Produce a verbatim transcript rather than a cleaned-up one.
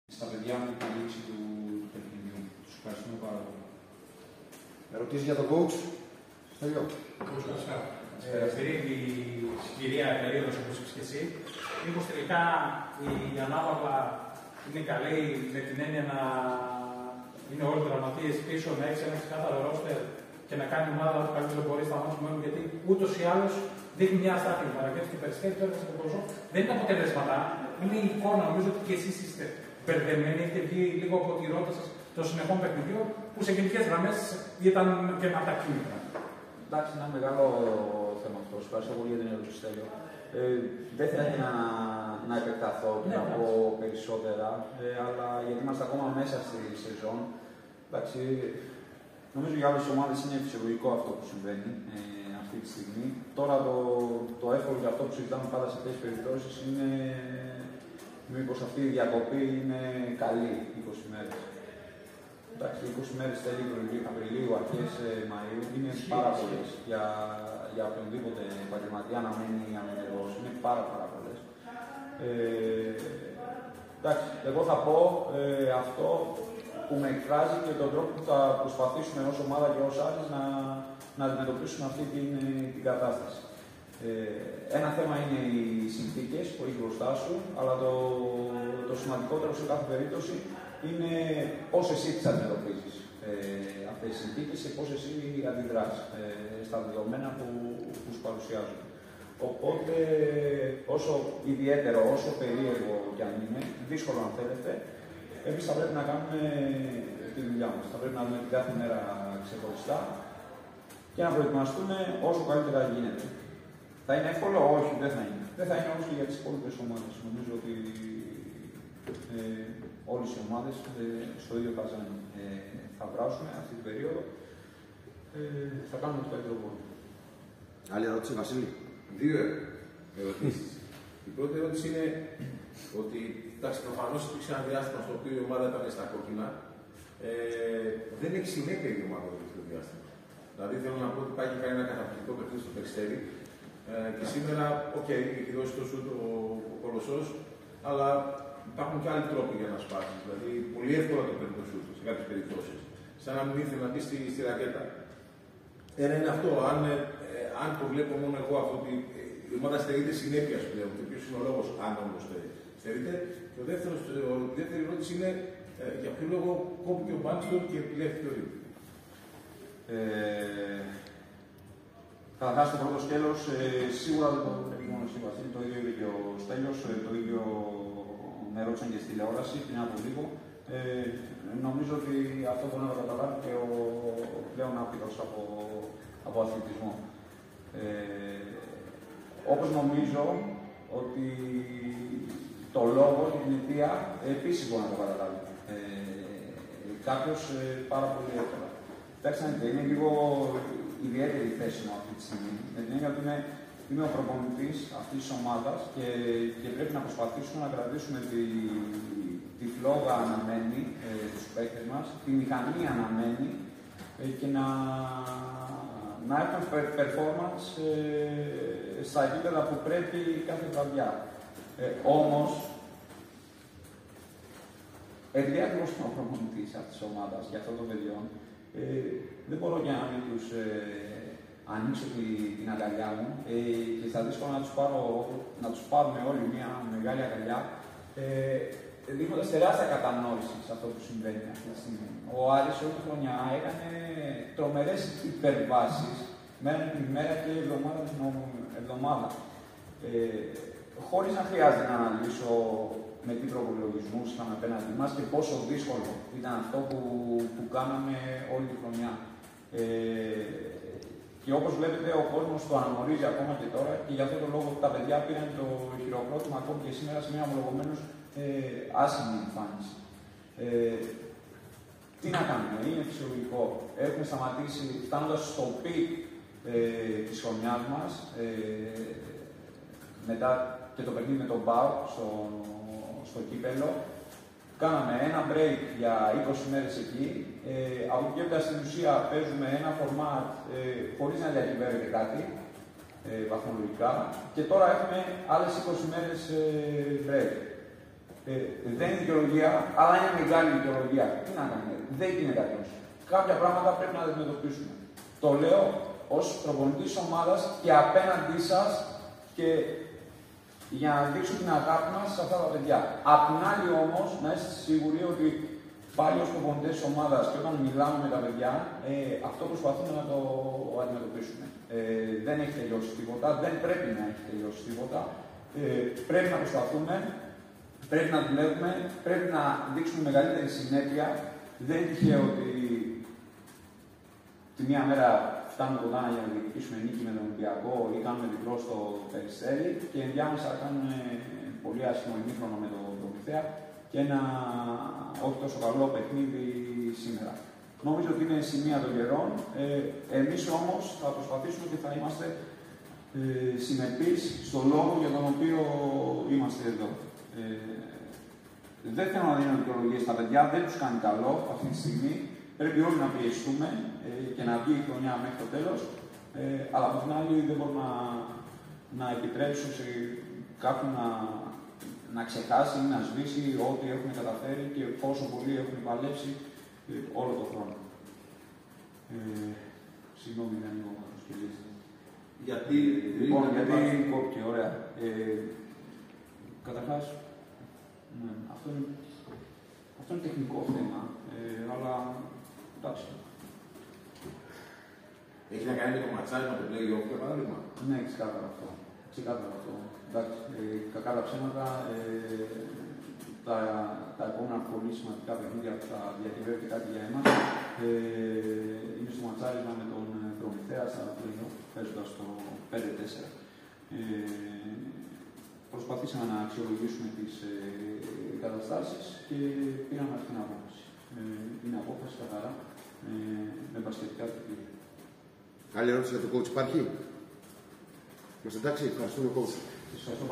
στα παιδιά με την λήξη του, του παιχνιδιού. Τους ευχαριστούμε πάρα πολύ. Ερωτήσεις για τον coach. Στέλιο. Αυτή η συγκυρία περίοδος, όπως είπες και εσύ, μήπως τελικά η ανάβαλα είναι καλή με την έννοια να είναι όλοι οι τραυματίες πίσω, να έχει ένα ξεκάθαρο ρόστερ και να κάνει ομάδα όσο καλύτερο μπορεί στα μάτια του, γιατί ούτως ή άλλως δείχνει μια αστάθεια. Παρακέτω και Περιστέρι, τώρα σε τον κόσμο. Δεν είναι αποτελέσματα, είναι η εικόνα. Νομίζω ότι και εσείς είστε μπερδεμένοι, έχετε βγει λίγο από τη ρότα σας των συνεχών παιχνιδιών, που σε γενικές γραμμές ήταν και με τα κίνητρα. Εντάξει, είναι ένα μεγάλο θέμα αυτό. Ευχαριστώ πολύ για την ερώτηση, Στέλιο. Ε, δεν θα ήθελα να, να επεκταθώ και να πω περισσότερα, ε, αλλά γιατί είμαστε ακόμα μέσα στη σεζόν. Εντάξει, νομίζω για άλλες ομάδες είναι φυσιολογικό αυτό που συμβαίνει ε, αυτή τη στιγμή. Τώρα το, το εύκολο για αυτό που συζητάμε πάντα σε τέτοιες περιπτώσεις είναι μήπως αυτή η διακοπή είναι καλή, είκοσι μέρες. Εντάξει, είκοσι μέρες τέλη Απριλίου, αρχές Μαΐου είναι πάρα πολλές για, για οποιονδήποτε επαγγελματία να μένει ανενεργός. Είναι πάρα πάρα πολλές. Ε, εντάξει, εγώ θα πω ε, αυτό που με εκφράζει και τον τρόπο που θα προσπαθήσουμε ως ομάδα και ως άλλοι να, να αντιμετωπίσουμε αυτή την, την κατάσταση. Ε, ένα θέμα είναι οι συνθήκες που έχει μπροστά σου, αλλά το, το σημαντικότερο σε κάθε περίπτωση είναι πώς εσύ τις αντιμετωπίζεις ε, αυτές τις συνθήκες και πώς εσύ αντιδράς ε, στα δεδομένα που, που σου παρουσιάζουν. Οπότε, όσο ιδιαίτερο, όσο περίεργο κι αν είναι, δύσκολο αν θέλετε, εμείς θα πρέπει να κάνουμε τη δουλειά μας. Θα πρέπει να δούμε την κάθε μέρα ξεχωριστά και να προετοιμαστούμε όσο καλύτερα γίνεται. Θα είναι εύκολο? Όχι, δεν θα είναι. Δεν θα είναι όμως και για τις υπόλοιπες ομάδες. Νομίζω ότι ε, όλες οι ομάδες ε, στο ίδιο καζάνι ε, θα βράσουμε αυτή την περίοδο. Ε, θα κάνουμε το καλύτερο μπορούμε. Άλλη ερώτηση, Βασίλη. Δύο ερωτήσεις. Η πρώτη ερώτηση είναι ότι προφανώς υπήρξε ένα διάστημα στο οποίο η ομάδα ήταν στα κόκκινα. Ε, δεν έχει συνέπεια η ομάδα το τελευταίο διάστημα. Δηλαδή θέλω να πω ότι πάει και κάνει ένα καταπληκτικό παιχνίδι στο Περιστέρι. Ε, και σήμερα, οκ, okay, έχει δώσει το σούτ ο, ο Κολοσσός, αλλά υπάρχουν και άλλοι τρόποι για να σπάσει. Δηλαδή, πολύ εύκολα το παίρνει το σούτ σε κάποιες περιπτώσεις. Σαν να μην ήθελε να μπει στη, στη ρακέτα. Ένα είναι αυτό. Αν, ε, αν το βλέπω μόνο εγώ αυτό ότι η ομάδα στερείται συνέπεια πλέον, και ποιος είναι ο λόγος, αν όμως στερείται. Και ο δεύτερος, ο, η δεύτερη ερώτηση είναι ε, για ποιο λόγο κόπηκε ο Μπάνστον και επιλέχθηκε ο Ρίπ. Ε, Καταρχάς, το πρώτο σκέλος, ε, σίγουρα δεν το είπε μόνο εσύ, Βασίλη, το ίδιο είπε και ο Στέλιος, ε, το ίδιο με ρώτησαν και στη τηλεόραση πριν από λίγο. Ε, νομίζω ότι αυτό μπορεί να το καταλάβει και ο πλέον άπειρος από, από αθλητισμό. Ε, όπως νομίζω ότι το λόγο και την αιτία επίσης μπορεί να το καταλάβει. Ε, κάποιος ε, πάρα πολύ εύκολα. Κοιτάξτε, είναι λίγο ιδιαίτερη θέση μου αυτή τη στιγμή. Με την έννοια ότι είμαι, είμαι ο προπονητής αυτής της ομάδας και, και πρέπει να προσπαθήσουμε να κρατήσουμε τη, τη φλόγα αναμένη ε, τους παίκτες μας, τη μηχανή αναμένη ε, και να, να έχουμε performance ε, στα επίπεδα που πρέπει κάθε βραδιά. Ε, όμως, επειδή ακριβώς είμαι ο προπονητής αυτής της ομάδας και αυτών των παιδιών, Ε, δεν μπορώ για να μην τους ε, ανοίξω τη, την αγκαλιά μου ε, και θα δύσκολο να τους, πάρω, να τους πάρουμε όλοι μια μεγάλη αγκαλιά ε, δείχνοντας τεράστια κατανόηση σε αυτό που συμβαίνει αυτή τη στιγμή. Ο Άρης όλη τη χρονιά έκανε τρομερές υπερβάσεις μέρα την ημέρα και εβδομάδα την εβδομάδα. Ε, χωρίς να χρειάζεται να αναλύσω με τι προπολογισμούς είχαμε απέναντι μας και πόσο δύσκολο ήταν αυτό που, που κάναμε όλη τη χρονιά. Ε, και όπως βλέπετε, ο κόσμος το αναγνωρίζει ακόμα και τώρα και γι' αυτόν τον λόγο τα παιδιά πήραν το χειροκρότημα ακόμη και σήμερα σε μια ομολογωμένως ε, άσχημη εμφάνιση. Ε, τι να κάνουμε, είναι φυσιολογικό. Έχουμε σταματήσει, φτάνοντας στο πικ ε, της χρονιάς μας, ε, μετά και το παιχνίδι με τον Μπάου στο, στο κύπελλο. Κάναμε ένα break για είκοσι μέρες εκεί. Ε, από εκεί έπειτα στην ουσία παίζουμε ένα format ε, χωρίς να διακυβεύεται κάτι ε, βαθμολογικά. Και τώρα έχουμε άλλες είκοσι μέρες ε, break. Ε, δεν είναι δικαιολογία, αλλά είναι μεγάλη δικαιολογία. Τι να κάνουμε, δεν γίνεται αλλιώ. Κάποια πράγματα πρέπει να τα αντιμετωπίσουμε. Το λέω ως προπονητής ομάδας και απέναντί σας και για να δείξουμε την αγάπη μας σε αυτά τα παιδιά. Απ' την άλλη όμως, να είστε σίγουροι ότι πάλι ως προπονητές της ομάδας και όταν μιλάμε με τα παιδιά, ε, αυτό προσπαθούμε να το αντιμετωπίσουμε. Ε, δεν έχει τελειώσει τίποτα, δεν πρέπει να έχει τελειώσει τίποτα. Ε, πρέπει να προσπαθούμε, πρέπει να δουλεύουμε, πρέπει να δείξουμε μεγαλύτερη συνέπεια. Δεν είναι τυχαίο ότι τη μία μέρα φτάνουμε κοντά για να διεκδικήσουμε νίκη με τον Ολυμπιακό ή κάνουμε διπλό στο Περιστέρι και ενδιάμεσα κάνουμε πολύ άσχημο ημίχρονο με τον Προμηθέα και ένα όχι τόσο καλό παιχνίδι σήμερα. Νομίζω ότι είναι σημεία των καιρών. Ε, εμείς όμως θα προσπαθήσουμε και θα είμαστε ε, συνεπείς στον λόγο για τον οποίο είμαστε εδώ. Ε, δεν θέλω να δίνω δικαιολογίες στα παιδιά, δεν τους κάνει καλό αυτή τη στιγμή. Πρέπει όλοι να πιεστούμε ε, και να βγει η χρονιά μέχρι το τέλος. Ε, αλλά από την άλλη δεν μπορώ να, να επιτρέψω σε κάποιον να, να ξεχάσει ή να σβήσει ό,τι έχουν καταφέρει και πόσο πολύ έχουν παλέψει ε, όλο τον χρόνο. Ε, συγγνώμη, δεν είναι ο σκελής. Γιατί, λοιπόν, γιατί κόπηκε, ωραία. Ε, καταρχάς, ναι, αυτό, είναι, αυτό είναι τεχνικό θέμα, ε, αλλά εντάξει. Έχει να κάνει με το ματσάρι με τον play-off, για παράδειγμα. Ναι, ξεκάθαρα αυτό. Ξεκάθαρα αυτό. Εντάξει, ε, κακά τα ψέματα, ε, τα, τα επόμενα πολύ σημαντικά παιχνίδια που θα διακυβεύεται κάτι για εμάς ε, είναι στο ματσάρισμα με τον Προμηθέα στα play-off, παίζοντας το πέντε τέσσερα. Ε, προσπαθήσαμε να αξιολογήσουμε τις ε, καταστάσεις και πήραμε αυτή την απόφαση. Ε, είναι απόφαση καθαρά ε, με μπασκετικά κριτήρια. Άλλη ερώτηση για τον coach υπάρχει? Είμαστε εντάξει, ευχαριστούμε coach. Ευχαριστώ.